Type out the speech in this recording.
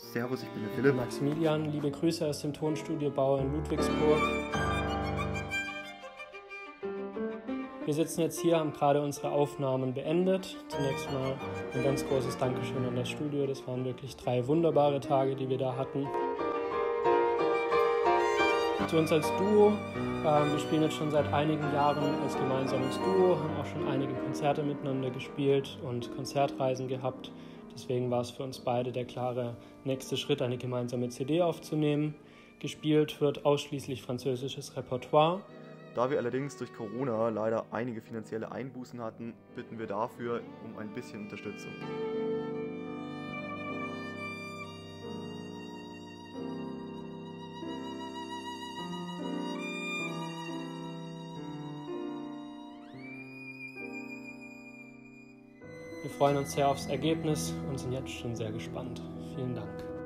Servus, ich bin der Philipp. Maximilian, liebe Grüße aus dem Tonstudio Bau in Ludwigsburg. Wir sitzen jetzt hier, haben gerade unsere Aufnahmen beendet. Zunächst mal ein ganz großes Dankeschön an das Studio. Das waren wirklich 3 wunderbare Tage, die wir da hatten. Zu uns als Duo. Wir spielen jetzt schon seit einigen Jahren als gemeinsames Duo, haben auch schon einige Konzerte miteinander gespielt und Konzertreisen gehabt. Deswegen war es für uns beide der klare nächste Schritt, eine gemeinsame CD aufzunehmen. Gespielt wird ausschließlich französisches Repertoire. Da wir allerdings durch Corona leider einige finanzielle Einbußen hatten, bitten wir dafür um ein bisschen Unterstützung. Wir freuen uns sehr aufs Ergebnis und sind jetzt schon sehr gespannt. Vielen Dank.